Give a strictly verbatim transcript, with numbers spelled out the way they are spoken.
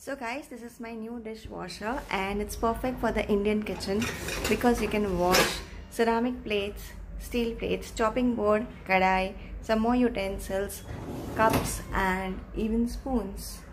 So guys, this is my new dishwasher and it's perfect for the Indian kitchen because you can wash ceramic plates, steel plates, chopping board, kadai, some more utensils, cups and even spoons.